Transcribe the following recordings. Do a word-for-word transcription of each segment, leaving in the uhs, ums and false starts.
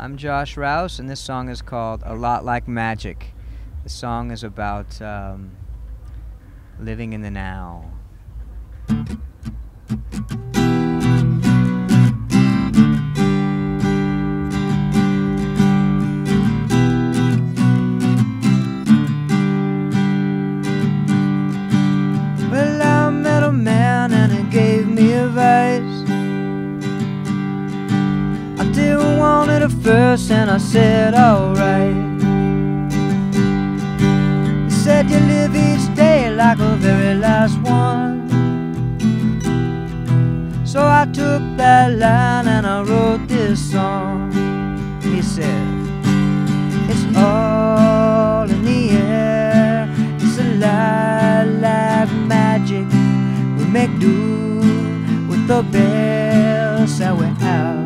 I'm Josh Rouse, and this song is called A Lot Like Magic. The song is about um, living in the now. Well, I met a man and he gave me advice. I didn't want it at first and I said alright. He said you live each day like the very last one. So I took that line and I wrote this song. He said, it's all in the air, it's a lot like magic. We make do with the best that we have.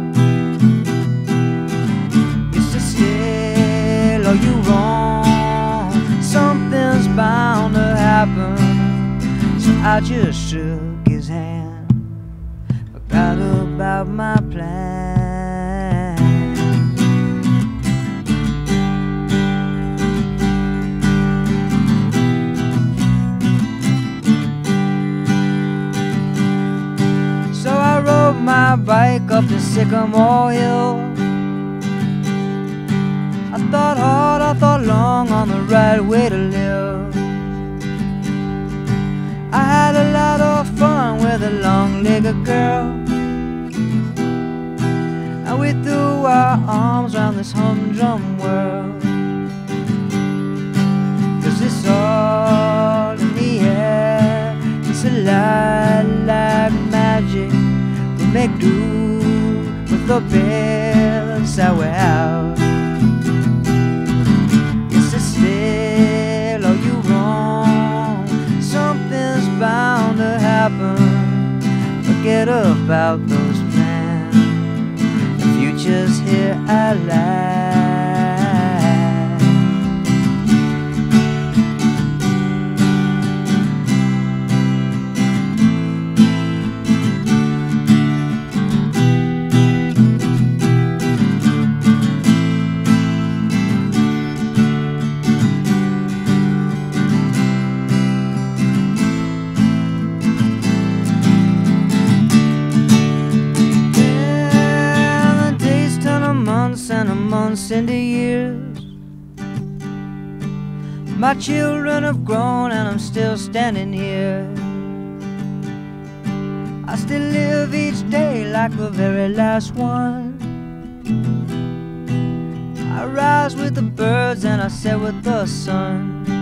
Still, are you wrong? Something's bound to happen. So I just shook his hand, forgot about my plan. So I rode my bike up to Sycamore Hill. I thought hard, I thought long on the right way to live. I had a lot of fun with a long-legged girl, and we threw our arms around this humdrum world. Cause it's all in the air, it's a lot like magic. We make do with the best that we have. Still, are you wrong? Something's bound to happen. Forget about those plans. The future's here at last. And the months into years, my children have grown and I'm still standing here. I still live each day like the very last one. I rise with the birds and I set with the sun.